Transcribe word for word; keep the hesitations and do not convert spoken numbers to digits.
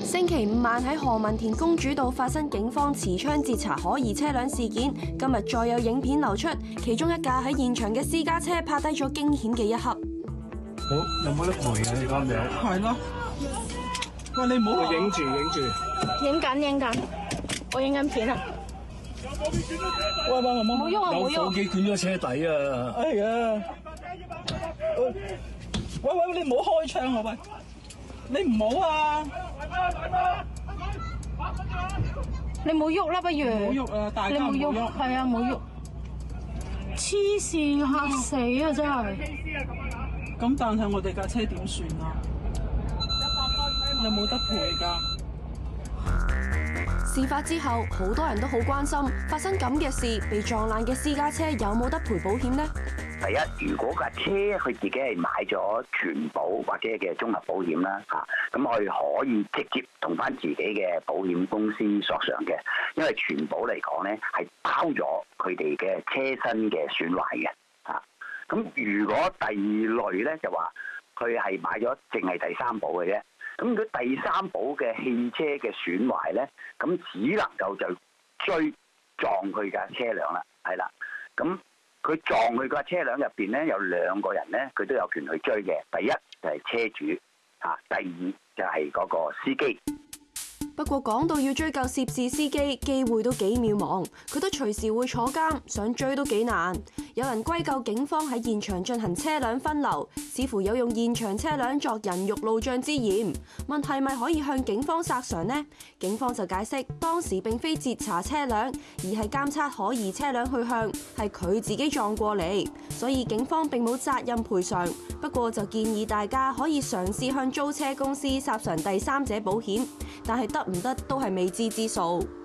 星期五晚喺何文田公主道發生警方持槍截查可疑車輛事件，今日再有影片流出，其中一架喺現場嘅私家車拍低咗驚險嘅一刻。 好，有冇得賠啊？你講名？ 係咯。喂，你唔好影住影住。 影緊影緊，我影緊片啊！ 喂喂，唔好冇喐啊！冇喐！ 有手機捲咗車底啊！ 哎呀！喂喂，你唔好開槍啊！喂，你唔好啊！ 你冇喐啦，不如冇喐啊！大家冇喐。 係啊，冇喐。黐線，嚇死啊！真係。 咁但係我哋架車點算啊？有冇得賠㗎？ 事發之後，好多人都好關心，發生咁嘅事，被撞爛嘅私家車有冇得賠保險呢？ 第一，如果架車佢自己係買咗全保或者嘅綜合保險啦，嚇，咁佢可以直接同翻自己嘅保險公司索償嘅，因為全保嚟講咧係包咗佢哋嘅車身嘅損壞嘅，嚇。咁如果第二類咧就話佢係買咗淨係第三保嘅啫，咁如果第三保嘅汽車嘅損壞咧，咁只能夠就追撞佢架車輛啦，係啦，咁。佢撞佢架車輛入邊咧，有兩個人咧，佢都有權去追嘅。第一就係車主，嚇；第二就係嗰個司機。 不過講到要追究涉事司機，機會都幾渺茫，佢都隨時會坐監，想追都幾難。有人歸咎警方喺現場進行車輛分流，似乎有用現場車輛作人肉路障之嫌。問係咪可以向警方索償呢？警方就解釋，當時並非截查車輛，而係監測可疑車輛去向，係佢自己撞過嚟，所以警方並冇責任賠償。不過就建議大家可以嘗試向租車公司索償第三者保險，但係得唔得都係未知之數。